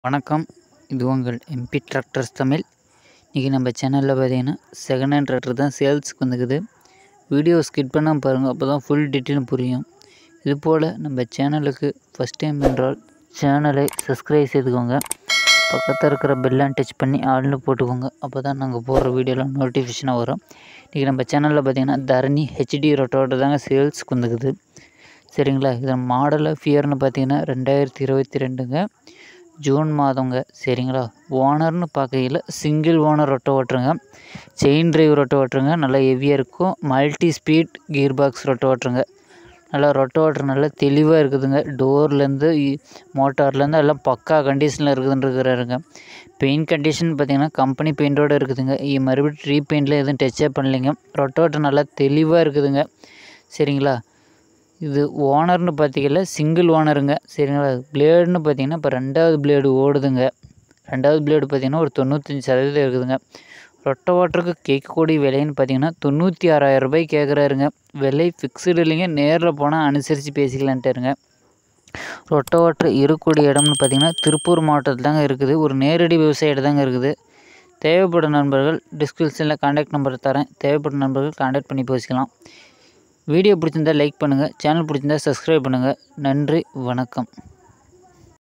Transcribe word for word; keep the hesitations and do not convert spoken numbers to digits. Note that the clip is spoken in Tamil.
வணக்கம், இது உங்கள் எம்பி டிராக்டர்ஸ் தமிழ். இன்றைக்கி நம்ம சேனலில் பார்த்தீங்கன்னா செகண்ட் ஹேண்ட் டிராக்டர் தான் சேல்ஸுக்கு வந்துக்குது. வீடியோ ஸ்கிப் பண்ணாமல் பாருங்கள், அப்போ தான் ஃபுல் டீட்டெயிலும் புரியும். இது போல் நம்ம சேனலுக்கு ஃபஸ்ட் டைம் என்றால் சேனலை சப்ஸ்கிரைப் செய்துக்கோங்க. பக்கத்தில் இருக்கிற பெல்லையும் டச் பண்ணி ஆள்னு போட்டுக்கோங்க, அப்போ தான் நாங்கள் போடுற வீடியோவில் நோட்டிஃபிகேஷனாக வரும். இன்றைக்கி நம்ம சேனலில் பார்த்தீங்கன்னா தரணி ஹெச்டி ரொட்டோவேட்டர் தாங்க சேல்ஸுக்கு வந்துக்குது. சரிங்களா, இதன் மாடலை ஃபியர்னு பார்த்தீங்கன்னா ரெண்டாயிரத்தி இருபத்தி ரெண்டுங்க ஜூன் மாதங்க. சரிங்களா, ஓனர்னு பார்க்கையில் சிங்கிள் ஓனர் ரொட்டோவேட்டருங்க, செயின் டிரைவ் ரொட்டோவேட்டருங்க, நல்லா ஹெவியாக இருக்கும். மல்டி ஸ்பீட் கியர் பாக்ஸ் ரொட்டோவேட்டருங்க. நல்லா ரொட்டோவேட்டர் நல்லா தெளிவாக இருக்குதுங்க. டோர்லேருந்து மோட்டார்லேருந்து எல்லாம் பக்கா கண்டிஷனில் இருக்குதுன்னுருக்குறாருங்க. பெயிண்ட் கண்டிஷன் பார்த்திங்கன்னா கம்பெனி பெயிண்டோடு இருக்குதுங்க. மறுபடியும் ரீபெயிண்டில் எதுவும் டச்சப் பண்ணலைங்க. ரொட்டோவேட்டர் நல்லா தெளிவாக இருக்குதுங்க. சரிங்களா, இது ஓனர்னு பார்த்திங்கன்னா சிங்கிள் ஓனருங்க. சரிங்களா, பிளேடுன்னு பார்த்திங்கன்னா இப்போ ரெண்டாவது பிளேடு ஓடுதுங்க. ரெண்டாவது பிளேடு பார்த்திங்கன்னா ஒரு தொண்ணூத்தஞ்சு சதவீதம் இருக்குதுங்க. ரொட்டோவேட்டருக்கு கேட்கக்கூடிய விலைன்னு பார்த்திங்கன்னா தொண்ணூற்றி ஆறாயிரம் ரூபாய் கேட்குறாருங்க. விலை ஃபிக்ஸ்டு இல்லைங்க, நேரில் போனால் அனுசரித்து பேசிக்கலான்ட்டாருங்க. ரொட்டோவேட்டர் இருக்கக்கூடிய இடம்னு பார்த்திங்கன்னா திருப்பூர் மாவட்டத்தில் தாங்க இருக்குது. ஒரு நேரடி விவசாயிட்ட தாங்க இருக்குது. தேவைப்படும் நண்பர்கள் டிஸ்கிரிப்ஷனில் கான்டாக்ட் நம்பர் தரேன். தேவைப்படும் நண்பர்கள் கான்டாக்ட் பண்ணி பேசிக்கலாம். வீடியோ பிடிச்சிருந்தால் லைக் பண்ணுங்கள், சேனல் பிடிச்சிருந்தால் சப்ஸ்கிரைப் பண்ணுங்கள். நன்றி, வணக்கம்.